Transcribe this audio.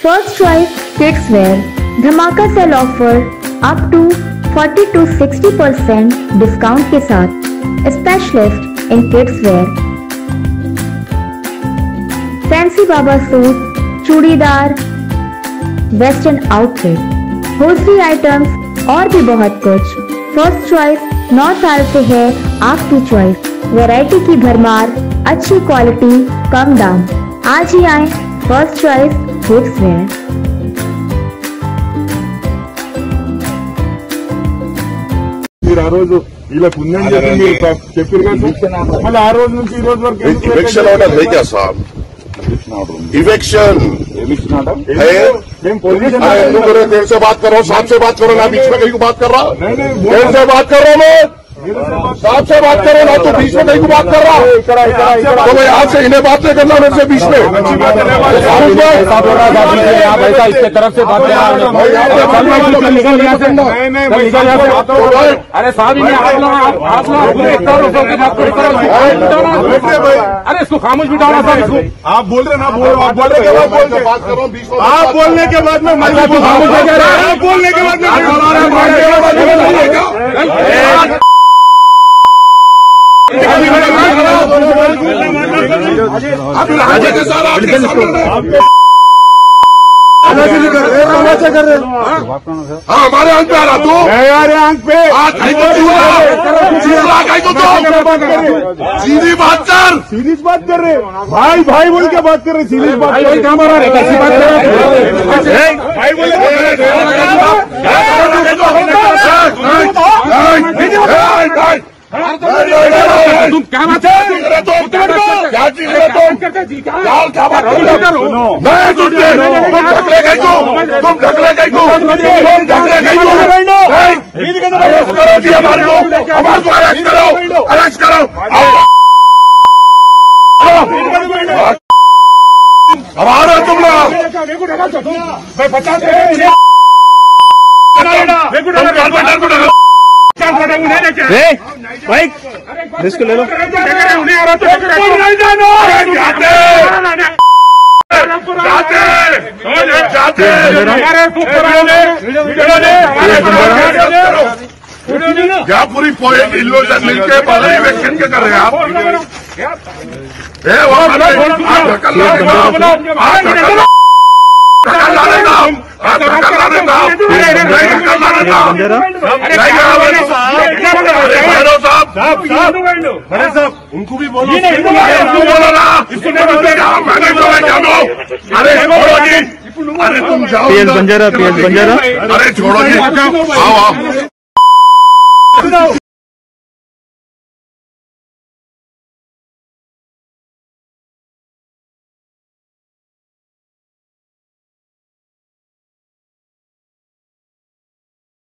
First choice kids wear धमाका sale offer up to 40 to 60% discount के साथ specialist in kids wear, fancy बाबा suit, churidar, western outfit, hosiery items और भी बहुत कुछ। फर्स्ट चॉइस 9 साल से है आपकी चॉइस। वैरायटी की भरमार, अच्छी क्वालिटी, कम दाम। आज ही आए फर्स्ट चॉइस किड्स वेयर। ఆ రోజు ఇలా పుణ్యం చేసింది చెప్పారు కదా, మళ్ళీ ఆ రోజు నుంచి ఈ రోజు వరకు इवेक्शन ऑर्डर है क्या साहब? इवेक्शन देर से बात करो, साहब से बात करो ना, बीच में कहीं को बात कर रहा। देर से बात कर रहा मैं, साहब से बात करो ना, तो बीच में कहीं को बात कर रहा। तो मैं यहाँ से इन्हें बात नहीं करना मेरे से बीच में। ऐसा इसके तरफ से बात अरे साहब आप अरे इसको खामोश बिठाना साहब, इसको आप बोल रहे ना, आप बोल रहे के बाद बात कर रहा हूँ बीच में। आप बोलने के बाद में आप बोलने के बाद कर रहे हो। हाँ हमारे आंख पे आ रहा तू, हमारे आंख पे सीधी बात कर, सीरीज बात कर रहे भाई, भाई बोल के बात कर रहे, सीरीज बात कर रहे। भाई बोले तुम क्या बात क्या चीज है तुम, क्या बात मैं तुझे ढकले गई तू, तुम ढकले गई तू, तुम ढकले गई तू। करो जी हमारे लोग, हमारे को अरेस्ट करो, अरेस्ट करो। हमारा तुम लोग भाई रिस्क ले लो। क्या पूरी पॉइंट इल्यूजन मिलके पहले इलेक्शन के कर रहे हैं आप? उनको भी बोलो, बोलो ना, मैंने बोला जानो। अरे छोड़ो जी, अरे तुम जाओ, पीएस बंजारा, पीएस बंजारा। अरे छोड़ो जी, आओ आओ।